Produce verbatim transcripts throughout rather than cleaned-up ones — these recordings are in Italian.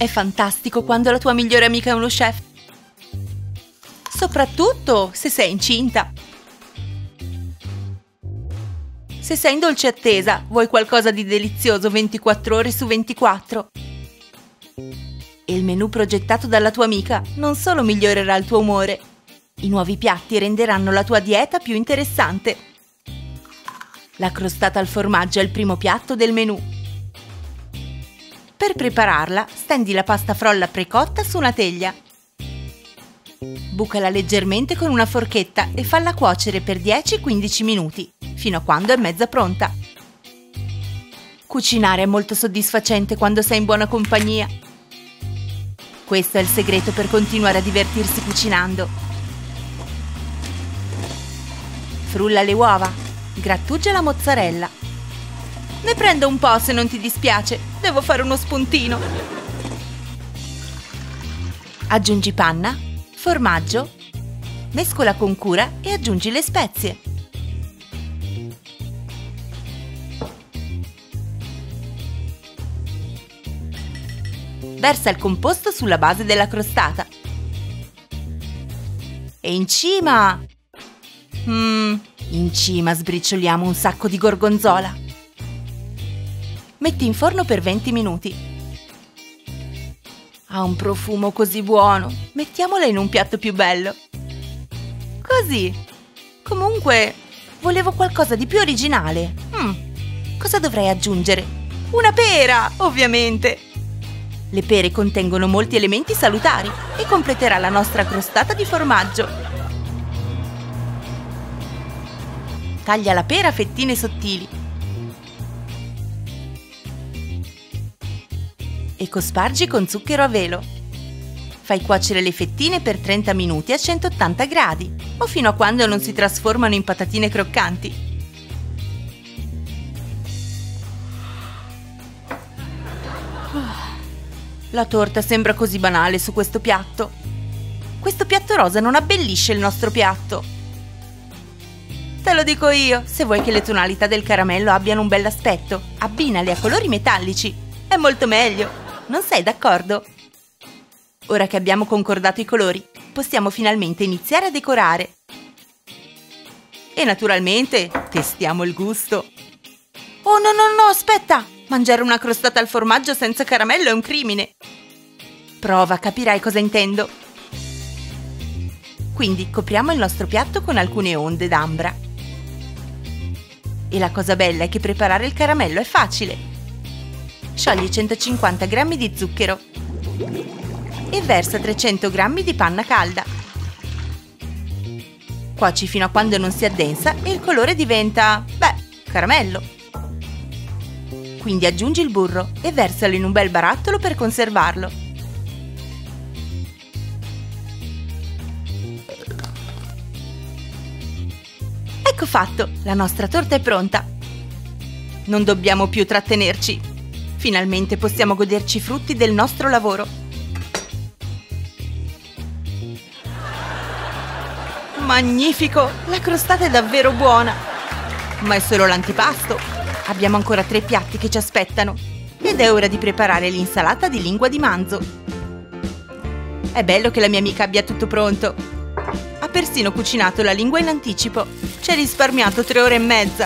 È fantastico quando la tua migliore amica è uno chef. Soprattutto se sei incinta. Se sei in dolce attesa, vuoi qualcosa di delizioso ventiquattro ore su ventiquattro. E il menù progettato dalla tua amica non solo migliorerà il tuo umore, i nuovi piatti renderanno la tua dieta più interessante. La crostata al formaggio è il primo piatto del menù. Per prepararla, stendi la pasta frolla precotta su una teglia. Bucala leggermente con una forchetta e falla cuocere per dieci quindici minuti, fino a quando è mezza pronta. Cucinare è molto soddisfacente quando sei in buona compagnia. Questo è il segreto per continuare a divertirsi cucinando. Frulla le uova, grattugia la mozzarella. Ne prendo un po' se non ti dispiace, devo fare uno spuntino. Aggiungi panna, formaggio, mescola con cura e aggiungi le spezie. Versa il composto sulla base della crostata. E in cima... Mm, in cima sbricioliamo un sacco di gorgonzola. Metti in forno per venti minuti. Ha un profumo così buono. Mettiamola in un piatto più bello. Così. Comunque, volevo qualcosa di più originale. Mm, cosa dovrei aggiungere? Una pera, ovviamente. Le pere contengono molti elementi salutari e completerà la nostra crostata di formaggio. Taglia la pera a fettine sottili. E cospargi con zucchero a velo. Fai cuocere le fettine per trenta minuti a centottanta gradi o fino a quando non si trasformano in patatine croccanti. La torta sembra così banale su questo piatto. Questo piatto rosa non abbellisce il nostro piatto. Te lo dico io, se vuoi che le tonalità del caramello abbiano un bell'aspetto, abbinale a colori metallici. È molto meglio. Non sei d'accordo? Ora che abbiamo concordato i colori, possiamo finalmente iniziare a decorare. E naturalmente testiamo il gusto. Oh no no no, aspetta! Mangiare una crostata al formaggio senza caramello è un crimine. Prova, capirai cosa intendo. Quindi copriamo il nostro piatto con alcune onde d'ambra. E la cosa bella è che preparare il caramello è facile. Sciogli centocinquanta grammi di zucchero e versa trecento grammi di panna calda. Cuoci fino a quando non si addensa e il colore diventa, beh, caramello. Quindi aggiungi il burro e versalo in un bel barattolo per conservarlo. Ecco fatto, la nostra torta è pronta. Non dobbiamo più trattenerci. Finalmente possiamo goderci i frutti del nostro lavoro. Magnifico! La crostata è davvero buona! Ma è solo l'antipasto. Abbiamo ancora tre piatti che ci aspettano. Ed è ora di preparare l'insalata di lingua di manzo. È bello che la mia amica abbia tutto pronto. Ha persino cucinato la lingua in anticipo. Ci ha risparmiato tre ore e mezza.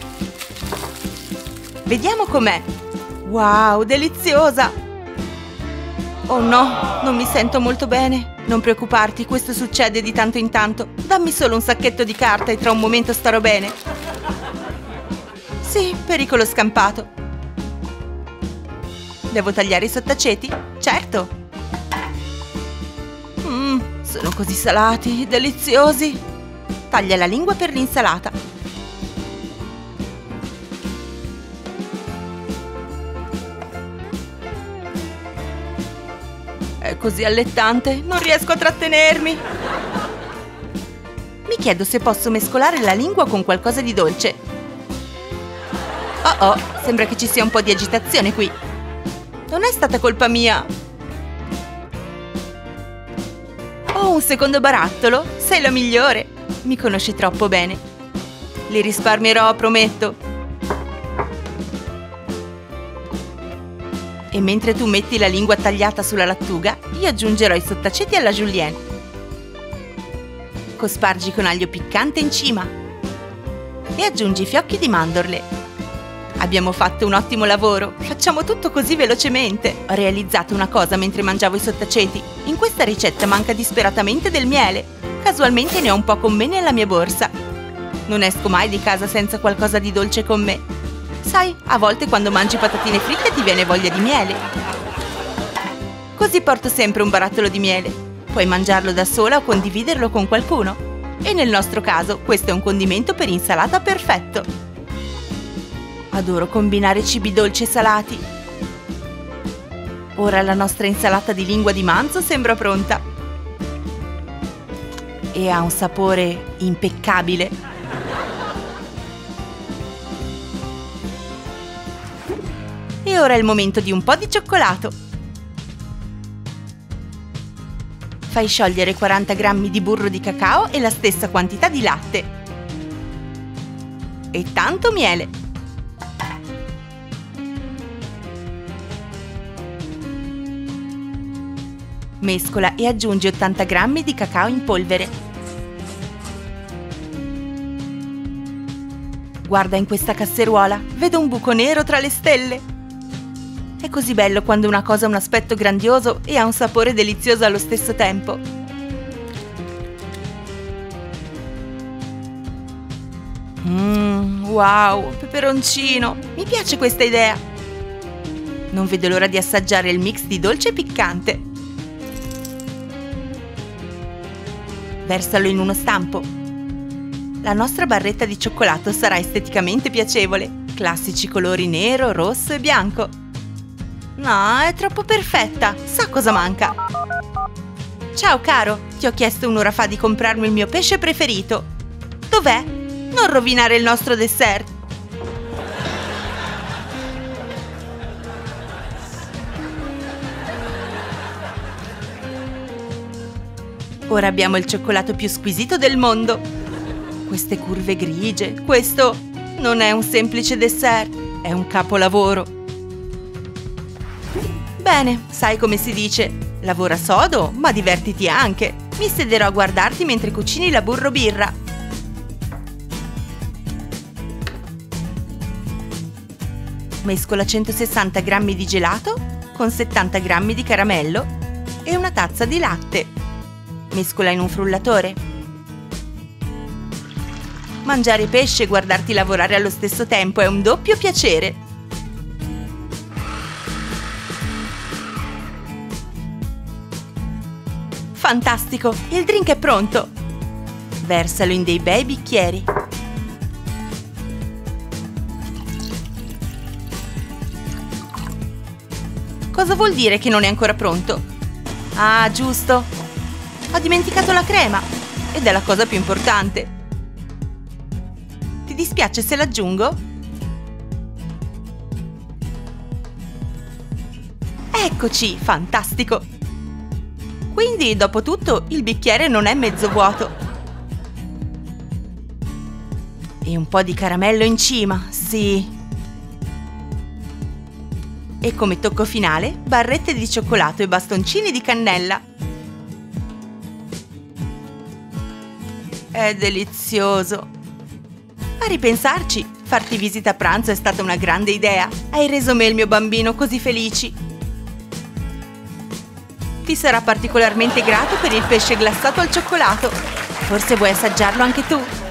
Vediamo com'è. Wow, deliziosa! Oh no, non mi sento molto bene. Non preoccuparti, questo succede di tanto in tanto. Dammi solo un sacchetto di carta e tra un momento starò bene. Sì, pericolo scampato. Devo tagliare i sottaceti? Certo! Mmm, sono così salati, deliziosi! Taglia la lingua per l'insalata. È così allettante, non riesco a trattenermi. Mi chiedo se posso mescolare la lingua con qualcosa di dolce. Oh oh, sembra che ci sia un po' di agitazione qui. Non è stata colpa mia. Oh, un secondo barattolo? Sei la migliore. Mi conosci troppo bene. Li risparmierò, prometto. E mentre tu metti la lingua tagliata sulla lattuga, io aggiungerò i sottaceti alla julienne. Cospargi con aglio piccante in cima e aggiungi i fiocchi di mandorle. Abbiamo fatto un ottimo lavoro, facciamo tutto così velocemente. Ho realizzato una cosa mentre mangiavo i sottaceti. In questa ricetta manca disperatamente del miele. Casualmente ne ho un po' con me nella mia borsa. Non esco mai di casa senza qualcosa di dolce con me. Sai, a volte quando mangi patatine fritte ti viene voglia di miele. Così porto sempre un barattolo di miele. Puoi mangiarlo da sola o condividerlo con qualcuno. E nel nostro caso, questo è un condimento per insalata perfetto. Adoro combinare cibi dolci e salati. Ora la nostra insalata di lingua di manzo sembra pronta. E ha un sapore impeccabile. E ora è il momento di un po' di cioccolato. Fai sciogliere quaranta grammi di burro di cacao e la stessa quantità di latte. E tanto miele. Mescola e aggiungi ottanta grammi di cacao in polvere. Guarda in questa casseruola, vedo un buco nero tra le stelle. È così bello quando una cosa ha un aspetto grandioso e ha un sapore delizioso allo stesso tempo. Mmm, wow, peperoncino! Mi piace questa idea! Non vedo l'ora di assaggiare il mix di dolce e piccante. Versalo in uno stampo. La nostra barretta di cioccolato sarà esteticamente piacevole. Classici colori nero, rosso e bianco. No, è troppo perfetta. Sa cosa manca? Ciao caro, ti ho chiesto un'ora fa di comprarmi il mio pesce preferito. Dov'è? Non rovinare il nostro dessert. Ora abbiamo il cioccolato più squisito del mondo. Queste curve grigie, questo non è un semplice dessert, è un capolavoro. Bene, sai come si dice, lavora sodo, ma divertiti anche. Mi sederò a guardarti mentre cucini la burro birra. Mescola centosessanta grammi di gelato con settanta grammi di caramello e una tazza di latte. Mescola in un frullatore. Mangiare pesce e guardarti lavorare allo stesso tempo è un doppio piacere. Fantastico! Il drink è pronto! Versalo in dei bei bicchieri. Cosa vuol dire che non è ancora pronto? Ah, giusto! Ho dimenticato la crema, ed è la cosa più importante. Ti dispiace se l'aggiungo? Eccoci, fantastico! Quindi, dopo tutto, il bicchiere non è mezzo vuoto. E un po' di caramello in cima, sì. E come tocco finale, barrette di cioccolato e bastoncini di cannella. È delizioso! A ripensarci, farti visita a pranzo è stata una grande idea. Hai reso me e il mio bambino così felici. Ti sarà particolarmente grato per il pesce glassato al cioccolato. Forse vuoi assaggiarlo anche tu?